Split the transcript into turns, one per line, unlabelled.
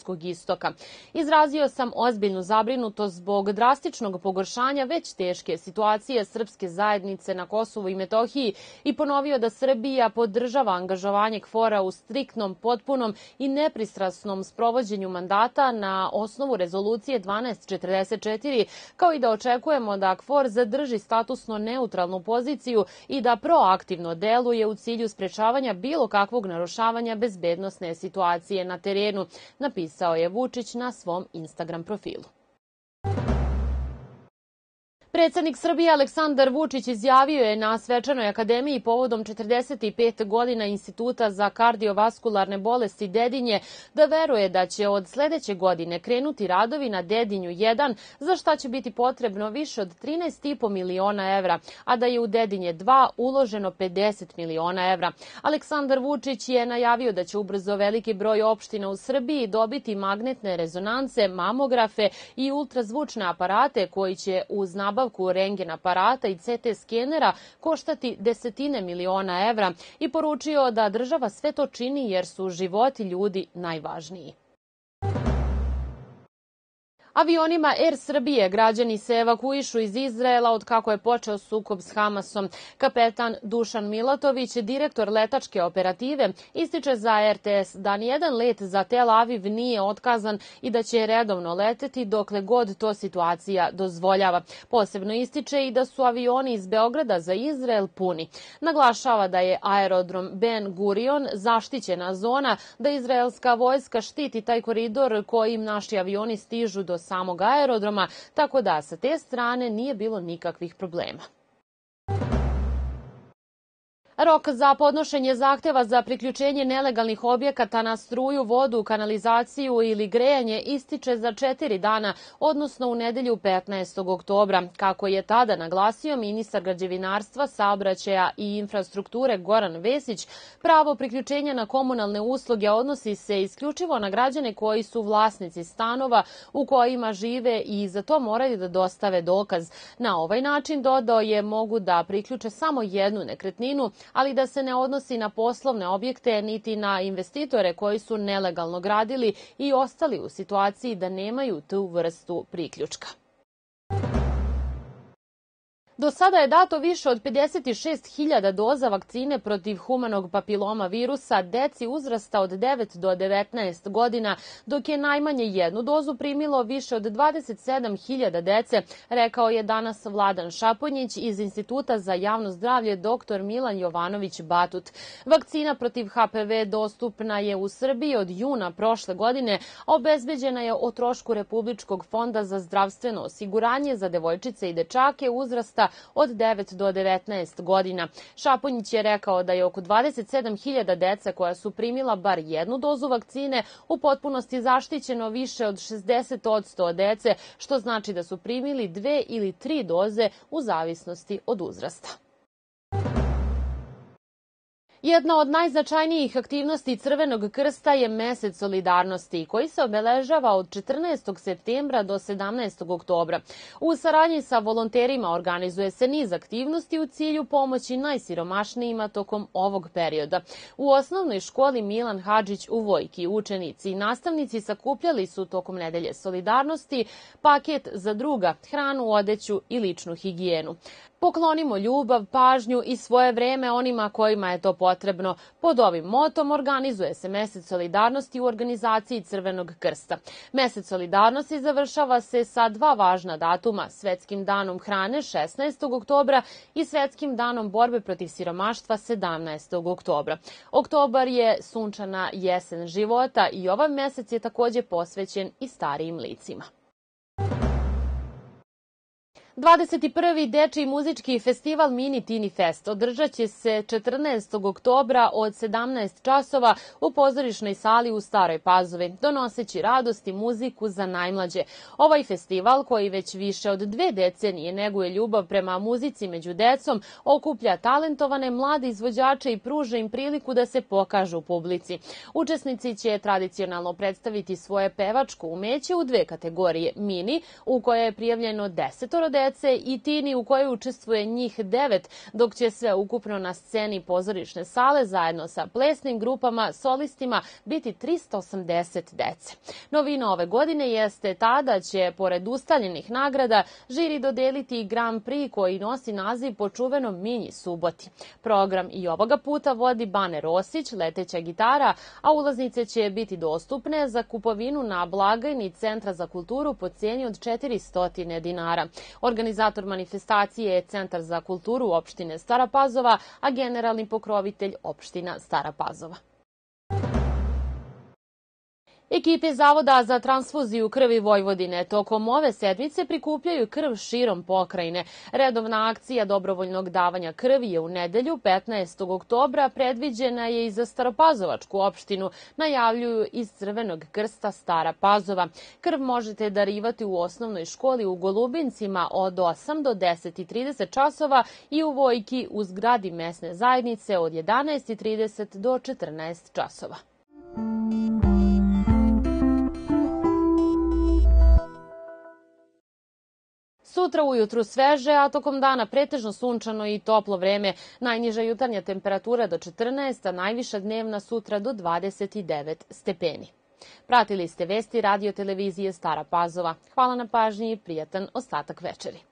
Bliskog istoka. Izrazio sam ozbiljnu zabrinutost zbog drastičnog pogoršanja već teške situacije srpske zajednice na Kosovu i Metohiji i ponovio da Srbija podržava angažovanje KFOR-a u striktnom, potpunom i nepristrasnom sprovođenju mandata na osnovu rezolucije 1244, kao i da očekujemo da KFOR zadrži statusno neutralnu poziciju i da proaktivno deluje u cilju sprečavanja bilo kakvog narušavanja bezbednosne situacije na terenu, napisao je Vučić na svom Instagram profilu. Predsednik Srbije Aleksandar Vučić izjavio je na Svečanoj akademiji povodom 45 godina Instituta za kardiovaskularne bolesti Dedinje da veruje da će od sledeće godine krenuti radovi na Dedinju 1, za šta će biti potrebno više od 13,5 miliona evra, a da je u Dedinje 2 uloženo 50 miliona evra. Aleksandar Vučić je najavio da će ubrzo veliki broj opština u Srbiji dobiti magnetne rezonance, mamografe i ultrazvučne aparate koji će uz nabavku rentgen aparata i CT skenera koštati desetine miliona evra i poručio da država sve to čini jer su životi ljudi najvažniji. Avionima Air Srbije građani se evakuišu iz Izraela od kako je počeo sukob s Hamasom. Kapetan Dušan Milatović, direktor letačke operative, ističe za RTS da nijedan let za Tel Aviv nije otkazan i da će redovno leteti dokle god to situacija dozvoljava. Posebno ističe i da su avioni iz Beograda za Izrael puni. Naglašava da je aerodrom Ben Gurion zaštićena zona, da izraelska vojska štiti taj koridor kojim naši avioni stižu do samog aerodroma, tako da sa te strane nije bilo nikakvih problema. Rok za podnošenje zahteva za priključenje nelegalnih objekata na struju, vodu, kanalizaciju ili grejanje ističe za 4 dana, odnosno u nedelju 15. oktobra. Kako je tada naglasio ministar građevinarstva, saobraćaja i infrastrukture Goran Vesić, pravo priključenja na komunalne usluge odnosi se isključivo na građane koji su vlasnici stanova u kojima žive i za to moraju da dostave dokaz. Na ovaj način, dodao je, mogu da priključe samo jednu nekretninu, ali da se ne odnosi na poslovne objekte niti na investitore koji su nelegalno gradili i ostali u situaciji da nemaju tu vrstu priključka. Do sada je dato više od 56.000 doza vakcine protiv humanog papiloma virusa deci uzrasta od 9 do 19 godina, dok je najmanje jednu dozu primilo više od 27.000 dece, rekao je danas Vladan Šaponjić iz Instituta za javno zdravlje dr. Milan Jovanović Batut. Vakcina protiv HPV dostupna je u Srbiji od juna prošle godine, a obezbeđena je o trošku Republičkog fonda za zdravstveno osiguranje za devojčice i dečake uzrasta od 9 do 19 godina. Šaponjić je rekao da je oko 27.000 deca koja su primila bar jednu dozu vakcine u potpunosti zaštićeno više od 60% dece, što znači da su primili 2 ili 3 doze u zavisnosti od uzrasta. Jedna od najznačajnijih aktivnosti Crvenog krsta je Mesec solidarnosti, koji se obeležava od 14. septembra do 17. oktobra. U saradnji sa volonterima organizuje se niz aktivnosti u cilju pomoći najsiromašnijima tokom ovog perioda. U osnovnoj školi Milan Hadžić u Vojki učenici i nastavnici sakupljali su tokom nedelje solidarnosti paket za druga, hranu, odeću i ličnu higijenu. Poklonimo ljubav, pažnju i svoje vreme onima kojima je to potrebno. Pod ovim motom organizuje se Mesec solidarnosti u organizaciji Crvenog krsta. Mesec solidarnosti završava se sa 2 važna datuma, Svetskim danom hrane 16. oktobra i Svetskim danom borbe protiv siromaštva 17. oktobra. Oktobar je sunčana jesen života i ovaj mesec je takođe posvećen i starijim licima. 21. dečiji muzički festival Mini Tini Fest održat će se 14. oktobra od 17 časova u pozorišnoj sali u Staroj Pazovi, donoseći radost i muziku za najmlađe. Ovaj festival, koji već više od 2 decenije neguje ljubav prema muzici među decom, okuplja talentovane mlade izvođače i pruža im priliku da se pokažu u publici. Učesnici će tradicionalno predstaviti svoje pevačko umeće u 2 kategorije: mini, u kojoj je prijavljeno 10 dece, dece i Tini u kojoj učestvuje njih 9, dok će sve ukupno na sceni pozorišne sale zajedno sa plesnim grupama, solistima biti 380 dece. Novina ove godine jeste ta da će, pored ustaljenih nagrada, žiri dodeliti i Grand Prix koji nosi naziv po čuvenom Minji Suboti. Program i ovoga puta vodi Bane Rosić, leteća gitara, a ulaznice će biti dostupne za kupovinu na blagajni Centra za kulturu po cijeni od 400 dinara. Organizator manifestacije je Centar za kulturu opštine Stara Pazova, a generalni pokrovitelj opština Stara Pazova. Ekipe Zavoda za transfuziju krvi Vojvodine tokom ove sedmice prikupljaju krv širom pokrajine. Redovna akcija dobrovoljnog davanja krvi je u nedelju 15. oktobra, predviđena je i za Staropazovačku opštinu, najavljuju iz Crvenog krsta Stara Pazova. Krv možete darivati u osnovnoj školi u Golubincima od 8 do 10:30 časova i u Vojki u zgradi mesne zajednice od 11:30 do 14 časova. Sutra ujutru sveže, a tokom dana pretežno sunčano i toplo vreme. Najniža jutarnja temperatura do 14, a najviša dnevna sutra do 29 stepeni. Pratili ste vesti radio televizije Stara Pazova. Hvala na pažnji i prijatan ostatak večeri.